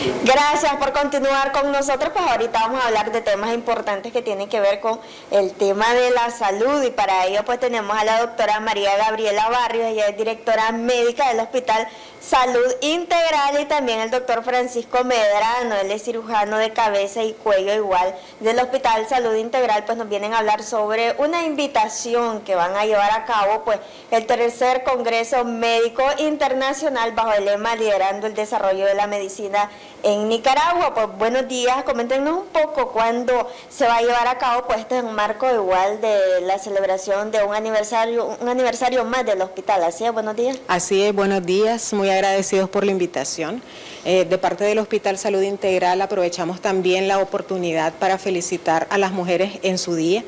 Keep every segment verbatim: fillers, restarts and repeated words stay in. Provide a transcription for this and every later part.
Gracias por continuar con nosotros. Pues ahorita vamos a hablar de temas importantes que tienen que ver con el tema de la salud, y para ello pues tenemos a la doctora María Gabriela Barrios. Ella es directora médica del Hospital Salud Integral, y también el doctor Francisco Medrano, él es cirujano de cabeza y cuello igual del Hospital Salud Integral. Pues nos vienen a hablar sobre una invitación que van a llevar a cabo pues el tercer Congreso Médico Internacional bajo el lema Liderando el Desarrollo de la Medicina en Nicaragua. Pues buenos días, coméntenos un poco cuándo se va a llevar a cabo, pues este es un marco igual de la celebración de un aniversario, un aniversario más del hospital. Así es, buenos días. Así es, buenos días, muy agradecidos por la invitación. Eh, de parte del Hospital Salud Integral aprovechamos también la oportunidad para felicitar a las mujeres en su día,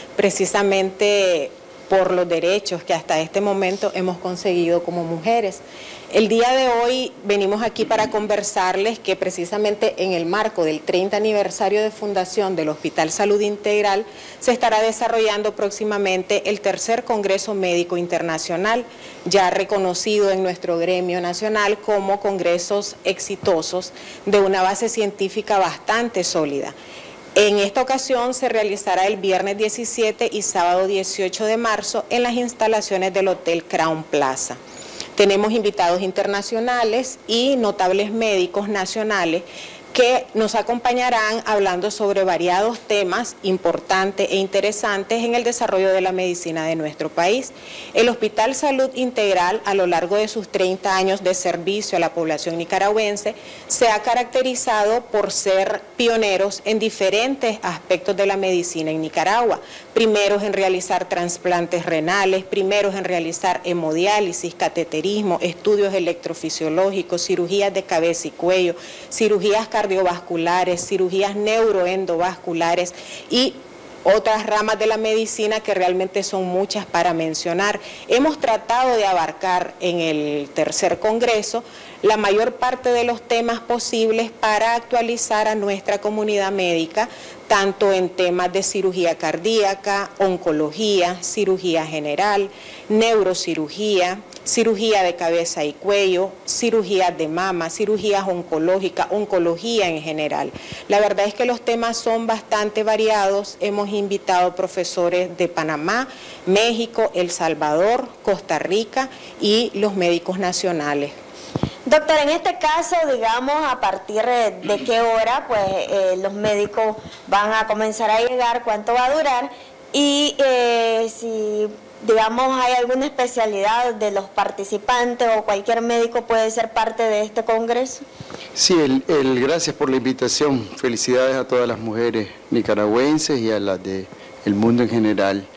precisamente por los derechos que hasta este momento hemos conseguido como mujeres. El día de hoy venimos aquí para conversarles que precisamente en el marco del treinta aniversario de fundación del Hospital Salud Integral se estará desarrollando próximamente el tercer Congreso Médico Internacional, ya reconocido en nuestro gremio nacional como congresos exitosos de una base científica bastante sólida. En esta ocasión se realizará el viernes diecisiete y sábado dieciocho de marzo en las instalaciones del Hotel Crown Plaza. Tenemos invitados internacionales y notables médicos nacionales que nos acompañarán hablando sobre variados temas importantes e interesantes en el desarrollo de la medicina de nuestro país. El Hospital Salud Integral, a lo largo de sus treinta años de servicio a la población nicaragüense, se ha caracterizado por ser pioneros en diferentes aspectos de la medicina en Nicaragua. Primeros en realizar trasplantes renales, primeros en realizar hemodiálisis, cateterismo, estudios electrofisiológicos, cirugías de cabeza y cuello, cirugías cardiovasculares, cirugías neuroendovasculares y otras ramas de la medicina que realmente son muchas para mencionar. Hemos tratado de abarcar en el tercer congreso la mayor parte de los temas posibles para actualizar a nuestra comunidad médica, tanto en temas de cirugía cardíaca, oncología, cirugía general, neurocirugía, cirugía de cabeza y cuello, cirugías de mama, cirugías oncológicas, oncología en general. La verdad es que los temas son bastante variados. Hemos invitado profesores de Panamá, México, El Salvador, Costa Rica y los médicos nacionales. Doctor, en este caso, digamos, a partir de qué hora pues eh, los médicos van a comenzar a llegar, cuánto va a durar, y eh, si, digamos, hay alguna especialidad de los participantes o cualquier médico puede ser parte de este congreso. Sí, el, el, gracias por la invitación. Felicidades a todas las mujeres nicaragüenses y a las del mundo en general.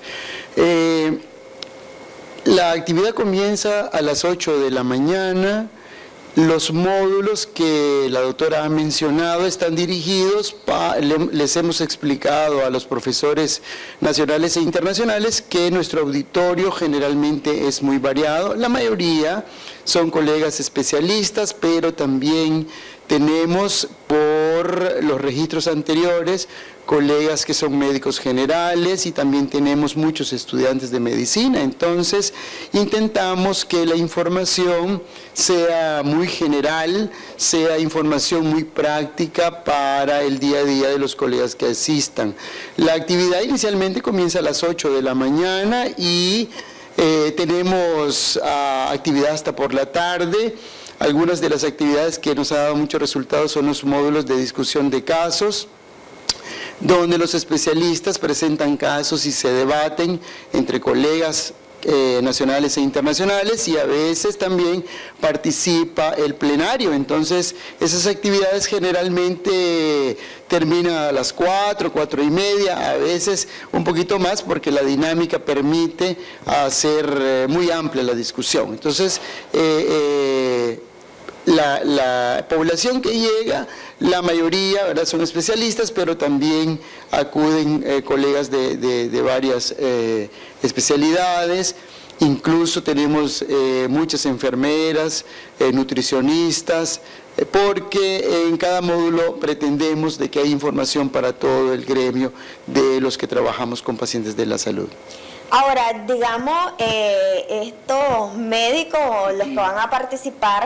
Eh, la actividad comienza a las ocho de la mañana. Los módulos que la doctora ha mencionado están dirigidos, pa, le, les hemos explicado a los profesores nacionales e internacionales que nuestro auditorio generalmente es muy variado. La mayoría son colegas especialistas, pero también tenemos por los registros anteriores colegas que son médicos generales y también tenemos muchos estudiantes de medicina. Entonces intentamos que la información sea muy general, sea información muy práctica para el día a día de los colegas que asistan. La actividad inicialmente comienza a las ocho de la mañana y eh, tenemos uh, actividad hasta por la tarde. Algunas de las actividades que nos han dado muchos resultados son los módulos de discusión de casos, donde los especialistas presentan casos y se debaten entre colegas eh, nacionales e internacionales, y a veces también participa el plenario. Entonces esas actividades generalmente terminan a las cuatro, cuatro y media, a veces un poquito más porque la dinámica permite hacer eh, muy amplia la discusión. Entonces eh, eh, La, la población que llega, la mayoría, ¿verdad?, son especialistas, pero también acuden eh, colegas de, de, de varias eh, especialidades. Incluso tenemos eh, muchas enfermeras, eh, nutricionistas, eh, porque en cada módulo pretendemos de que haya información para todo el gremio de los que trabajamos con pacientes de la salud. Ahora, digamos, eh, estos médicos, los que van a participar,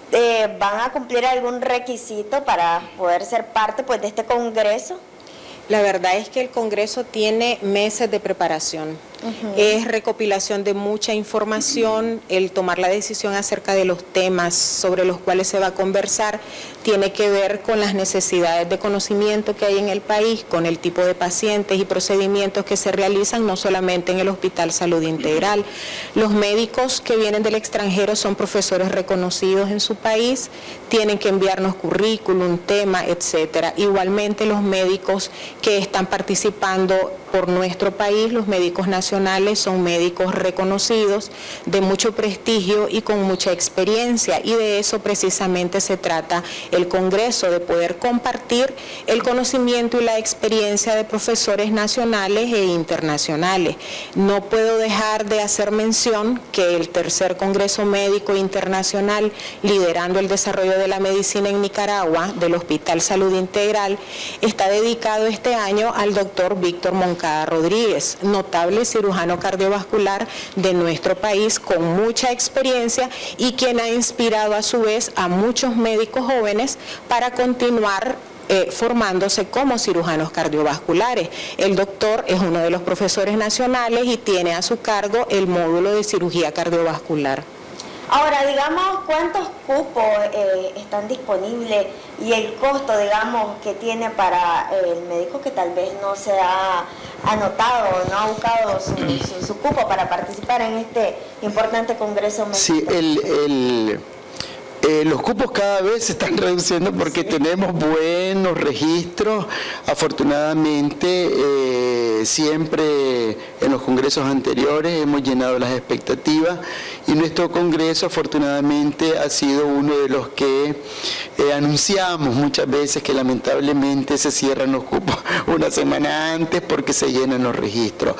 eh, ¿van a cumplir algún requisito para poder ser parte pues, de este congreso? La verdad es que el Congreso tiene meses de preparación. Uh-huh. Es recopilación de mucha información, el tomar la decisión acerca de los temas sobre los cuales se va a conversar tiene que ver con las necesidades de conocimiento que hay en el país, con el tipo de pacientes y procedimientos que se realizan no solamente en el Hospital Salud Integral. Los médicos que vienen del extranjero son profesores reconocidos en su país, tienen que enviarnos currículum, tema, etcétera. Igualmente los médicos que están participando por nuestro país, los médicos nacionales son médicos reconocidos, de mucho prestigio y con mucha experiencia, y de eso precisamente se trata el Congreso, de poder compartir el conocimiento y la experiencia de profesores nacionales e internacionales. No puedo dejar de hacer mención que el tercer Congreso Médico Internacional, liderando el desarrollo de la medicina en Nicaragua, del Hospital Salud Integral, está dedicado este año al doctor Víctor Moncada Rodríguez, notable cirujano cardiovascular de nuestro país con mucha experiencia y quien ha inspirado a su vez a muchos médicos jóvenes para continuar eh, formándose como cirujanos cardiovasculares. El doctor es uno de los profesores nacionales y tiene a su cargo el módulo de cirugía cardiovascular. Ahora, digamos, ¿cuántos cupos eh, están disponibles y el costo, digamos, que tiene para el médico que tal vez no se ha anotado, no ha buscado su, su, su cupo para participar en este importante congreso médico? Sí, el... el... Eh, los cupos cada vez se están reduciendo porque sí. Tenemos buenos registros. Afortunadamente, eh, siempre en los congresos anteriores hemos llenado las expectativas y nuestro congreso afortunadamente ha sido uno de los que eh, anunciamos muchas veces que lamentablemente se cierran los cupos una semana antes porque se llenan los registros.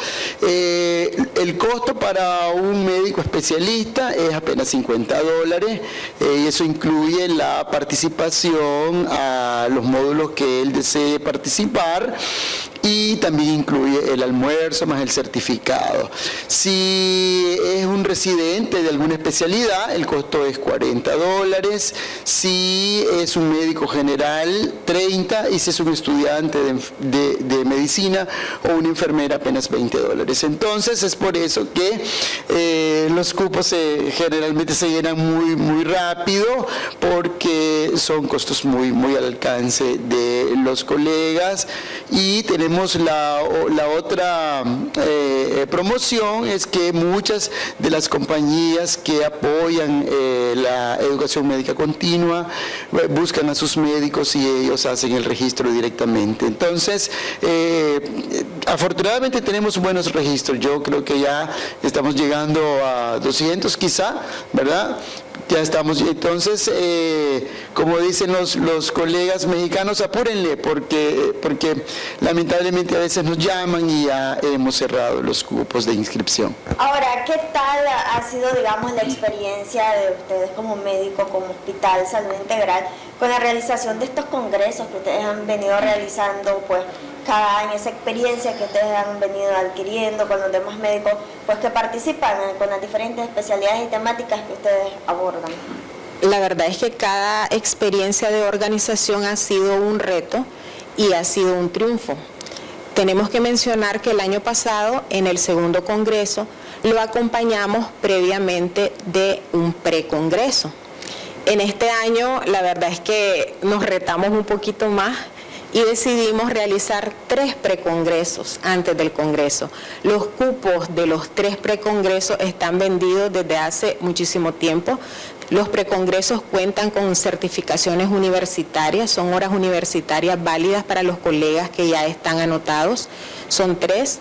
Eh, el costo para un médico especialista es apenas cincuenta dólares eh, y eso incluye la participación a los módulos que él desee participar y también incluye el almuerzo más el certificado. Si es un residente de alguna especialidad, el costo es cuarenta dólares. Si es un médico general, treinta, y si es un estudiante de, de, de medicina o una enfermera, apenas veinte dólares. Entonces es por eso que eh, los cupos se, generalmente se llenan muy, muy rápido, porque son costos muy, muy al alcance de los colegas. Y tenemos La, la otra eh, promoción es que muchas de las compañías que apoyan eh, la educación médica continua eh, buscan a sus médicos y ellos hacen el registro directamente. Entonces, eh, afortunadamente tenemos buenos registros. Yo creo que ya estamos llegando a doscientos quizá, ¿verdad? Ya estamos, entonces, eh, como dicen los, los colegas mexicanos, apúrenle, porque, porque lamentablemente a veces nos llaman y ya hemos cerrado los cupos de inscripción. Ahora, ¿qué tal ha sido, digamos, la experiencia de ustedes como médico, como Hospital Salud Integral, con la realización de estos congresos que ustedes han venido realizando, pues, cada año, esa experiencia que ustedes han venido adquiriendo con los demás médicos, pues que participan con las diferentes especialidades y temáticas que ustedes abordan? La verdad es que cada experiencia de organización ha sido un reto y ha sido un triunfo. Tenemos que mencionar que el año pasado, en el segundo congreso, lo acompañamos previamente de un precongreso. En este año, la verdad es que nos retamos un poquito más y decidimos realizar tres precongresos antes del Congreso. Los cupos de los tres precongresos están vendidos desde hace muchísimo tiempo. Los precongresos cuentan con certificaciones universitarias, son horas universitarias válidas para los colegas que ya están anotados. Son tres.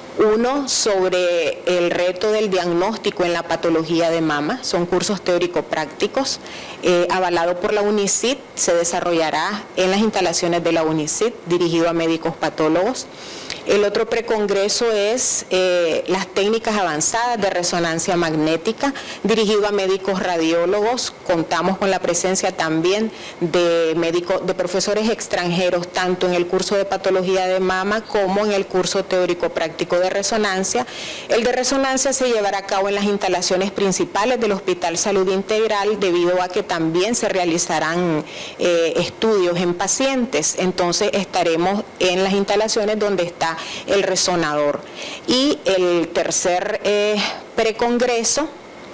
Uno sobre el reto del diagnóstico en la patología de mama, son cursos teórico-prácticos, eh, avalado por la UNICIT, se desarrollará en las instalaciones de la UNICIT, dirigido a médicos patólogos. El otro precongreso es eh, las técnicas avanzadas de resonancia magnética, dirigido a médicos radiólogos. Contamos con la presencia también de médicos, de profesores extranjeros, tanto en el curso de patología de mama como en el curso teórico práctico de resonancia. El de resonancia se llevará a cabo en las instalaciones principales del Hospital Salud Integral, debido a que también se realizarán eh, estudios en pacientes. Entonces estaremos en las instalaciones donde está el resonador. Y el tercer eh, precongreso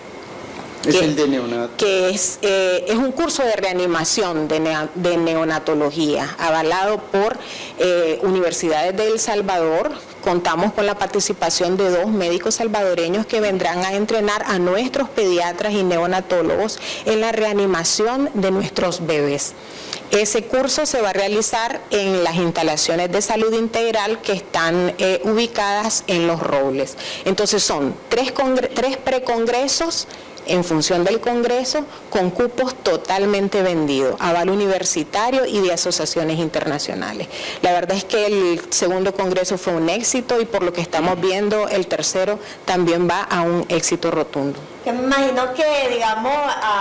es que, el de neonato, que es, eh, es un curso de reanimación de, ne de neonatología, avalado por eh, universidades de El Salvador. Contamos con la participación de dos médicos salvadoreños que vendrán a entrenar a nuestros pediatras y neonatólogos en la reanimación de nuestros bebés. Ese curso se va a realizar en las instalaciones de salud integral que están eh, ubicadas en Los Robles. Entonces son tres, tres precongresos en función del Congreso, con cupos totalmente vendidos, aval universitario y de asociaciones internacionales. La verdad es que el segundo Congreso fue un éxito y por lo que estamos viendo, el tercero también va a un éxito rotundo. Que me imagino que, digamos,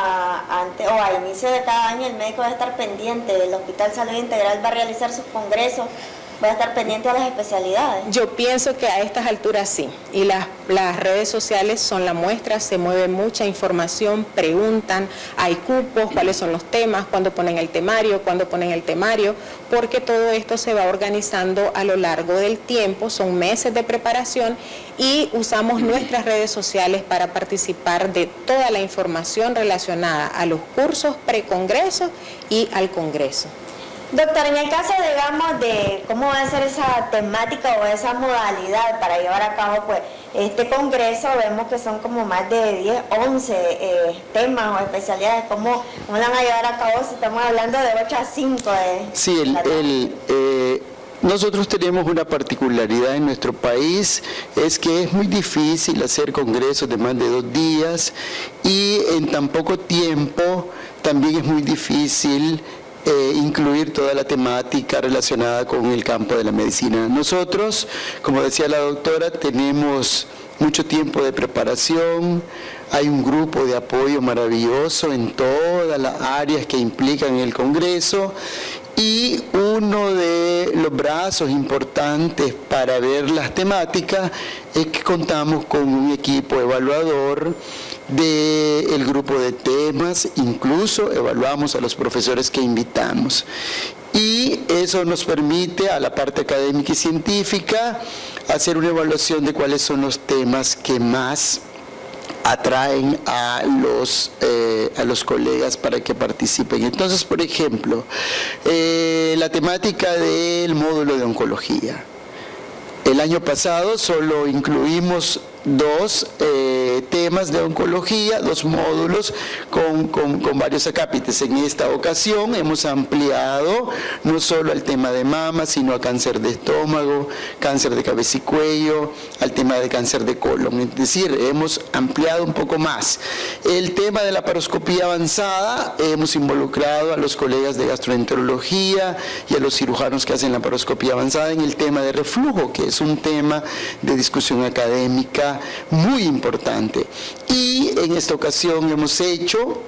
a, ante, o a inicio de cada año el médico va a estar pendiente, el Hospital Salud Integral va a realizar sus congresos, va a estar pendiente de las especialidades. Yo pienso que a estas alturas sí, y las, las redes sociales son la muestra, se mueve mucha información, preguntan, hay cupos, cuáles son los temas, cuándo ponen el temario, cuándo ponen el temario, porque todo esto se va organizando a lo largo del tiempo, son meses de preparación y usamos nuestras redes sociales para participar de toda la información relacionada a los cursos precongresos y al Congreso. Doctor, en el caso, digamos, de cómo va a ser esa temática o esa modalidad para llevar a cabo pues este congreso, vemos que son como más de diez, once eh, temas o especialidades. ¿Cómo, ¿Cómo la van a llevar a cabo si estamos hablando de ocho a cinco? De, sí, el, el, eh, nosotros tenemos una particularidad en nuestro país, es que es muy difícil hacer congresos de más de dos días y en tan poco tiempo también es muy difícil Eh, incluir toda la temática relacionada con el campo de la medicina. Nosotros, como decía la doctora, tenemos mucho tiempo de preparación, hay un grupo de apoyo maravilloso en todas las áreas que implican el Congreso y uno de los brazos importantes para ver las temáticas es que contamos con un equipo evaluador del grupo de temas, incluso evaluamos a los profesores que invitamos. Y eso nos permite a la parte académica y científica hacer una evaluación de cuáles son los temas que más atraen a los, eh, a los colegas para que participen. Entonces, por ejemplo, eh, la temática del módulo de oncología. El año pasado solo incluimos dos eh, temas de oncología, dos módulos con, con, con varios acápites. En esta ocasión hemos ampliado no solo al tema de mama, sino a cáncer de estómago, cáncer de cabeza y cuello, al tema de cáncer de colon. Es decir, hemos ampliado un poco más. El tema de la laparoscopía avanzada, hemos involucrado a los colegas de gastroenterología y a los cirujanos que hacen la laparoscopía avanzada en el tema de reflujo, que es un tema de discusión académica muy importante. Y en esta ocasión hemos hecho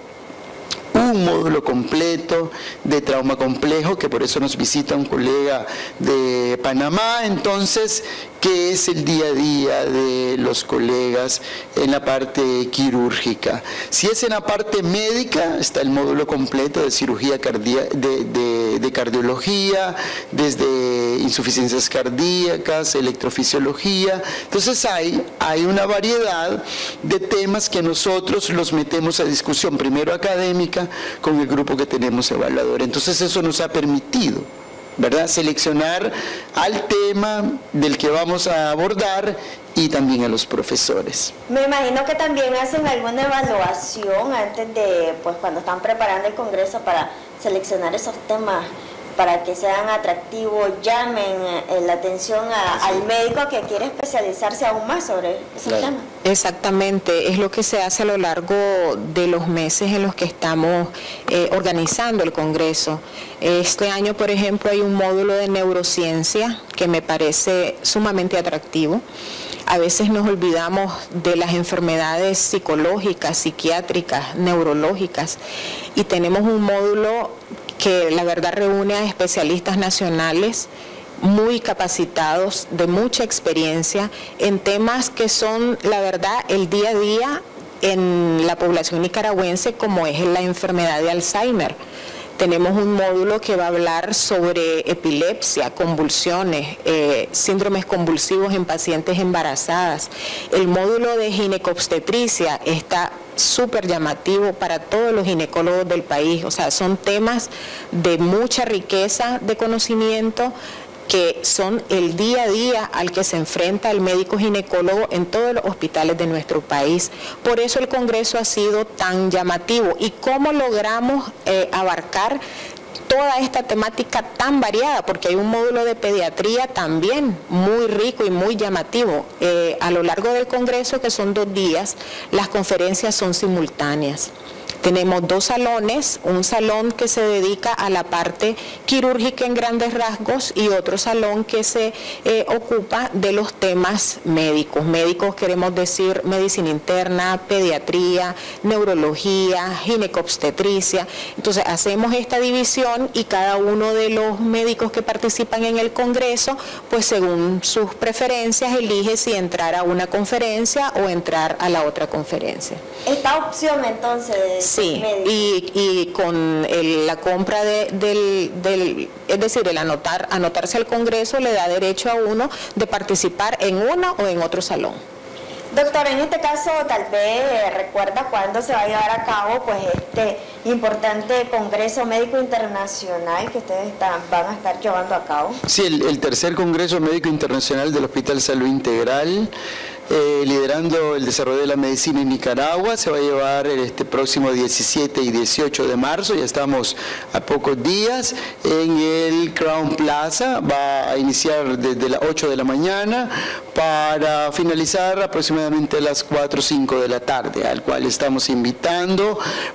un módulo completo de trauma complejo, que por eso nos visita un colega de Panamá, entonces, que es el día a día de los colegas en la parte quirúrgica. Si es en la parte médica, está el módulo completo de cirugía cardíaca, de, de, de cardiología, desde insuficiencias cardíacas, electrofisiología. Entonces hay, hay una variedad de temas que nosotros los metemos a discusión, primero académica, con el grupo que tenemos evaluador. Entonces eso nos ha permitido, ¿verdad?, seleccionar al tema del que vamos a abordar y también a los profesores. Me imagino que también hacen alguna evaluación antes de, pues cuando están preparando el congreso para seleccionar esos temas para que sean atractivos, llamen eh, la atención a, al médico que quiere especializarse aún más sobre ese claro. tema. Exactamente, es lo que se hace a lo largo de los meses en los que estamos eh, organizando el Congreso. Este año, por ejemplo, hay un módulo de neurociencia que me parece sumamente atractivo. A veces nos olvidamos de las enfermedades psicológicas, psiquiátricas, neurológicas, y tenemos un módulo que la verdad reúne a especialistas nacionales muy capacitados, de mucha experiencia, en temas que son, la verdad, el día a día en la población nicaragüense, como es la enfermedad de Alzheimer. Tenemos un módulo que va a hablar sobre epilepsia, convulsiones, eh, síndromes convulsivos en pacientes embarazadas. El módulo de ginecobstetricia está súper llamativo para todos los ginecólogos del país. O sea, son temas de mucha riqueza de conocimiento que son el día a día al que se enfrenta el médico ginecólogo en todos los hospitales de nuestro país. Por eso el Congreso ha sido tan llamativo. ¿Y cómo logramos eh, abarcar toda esta temática tan variada? Porque hay un módulo de pediatría también muy rico y muy llamativo. Eh, a lo largo del Congreso, que son dos días, las conferencias son simultáneas. Tenemos dos salones, un salón que se dedica a la parte quirúrgica en grandes rasgos y otro salón que se eh, ocupa de los temas médicos. Médicos queremos decir medicina interna, pediatría, neurología, ginecobstetricia. Entonces hacemos esta división y cada uno de los médicos que participan en el Congreso, pues según sus preferencias, elige si entrar a una conferencia o entrar a la otra conferencia. Esta opción entonces... Sí, y, y con el, la compra de, del, del, es decir, el anotar, anotarse al Congreso le da derecho a uno de participar en uno o en otro salón. Doctor, en este caso tal vez recuerda cuándo se va a llevar a cabo pues este importante Congreso Médico Internacional que ustedes están, van a estar llevando a cabo. Sí, el, el tercer Congreso Médico Internacional del Hospital Salud Integral, eh, liderando el desarrollo de la medicina en Nicaragua, se va a llevar este próximo diecisiete y dieciocho de marzo, ya estamos a pocos días, en el Crown Plaza. Va a iniciar desde las ocho de la mañana para finalizar aproximadamente a las cuatro o cinco de la tarde, al cual estamos invitando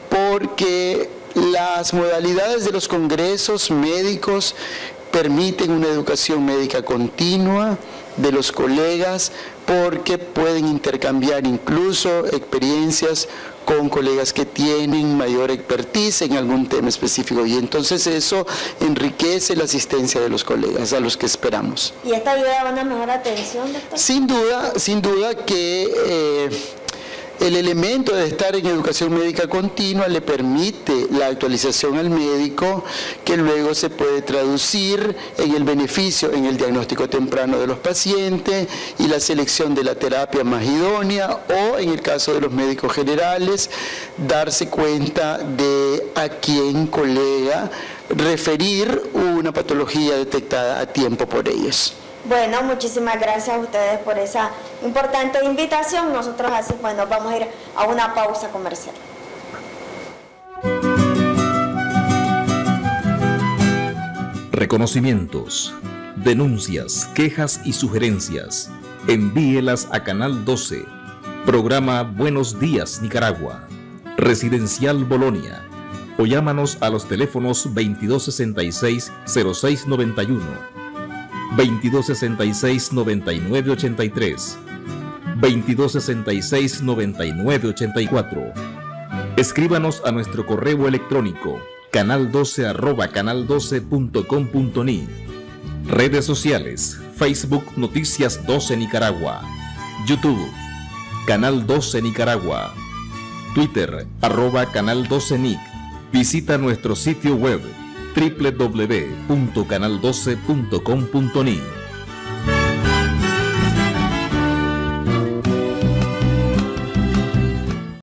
porque las modalidades de los congresos médicos permiten una educación médica continua de los colegas, porque pueden intercambiar incluso experiencias con colegas que tienen mayor expertise en algún tema específico, y entonces eso enriquece la asistencia de los colegas a los que esperamos. ¿Y esta ayuda a una mejor atención, doctor? Sin duda, sin duda que eh, el elemento de estar en educación médica continua le permite la actualización al médico, que luego se puede traducir en el beneficio en el diagnóstico temprano de los pacientes y la selección de la terapia más idónea, o en el caso de los médicos generales, darse cuenta de a quién colega referir una patología detectada a tiempo por ellos. Bueno, muchísimas gracias a ustedes por esa importante invitación. Nosotros así, bueno, vamos a ir a una pausa comercial. Reconocimientos, denuncias, quejas y sugerencias. Envíelas a Canal doce. Programa Buenos Días Nicaragua. Residencial Bolonia. O llámanos a los teléfonos veintidós sesenta y seis, cero seis noventa y uno. veintidós sesenta y seis, noventa y nueve ochenta y tres, veintidós sesenta y seis, noventa y nueve ochenta y cuatro. Escríbanos a nuestro correo electrónico canal doce arroba canal doce punto com punto ni. Redes sociales: Facebook Noticias doce Nicaragua, YouTube Canal doce Nicaragua, Twitter arroba Canal doce Nic. Visita nuestro sitio web doble u doble u doble u punto canal doce punto com punto ni.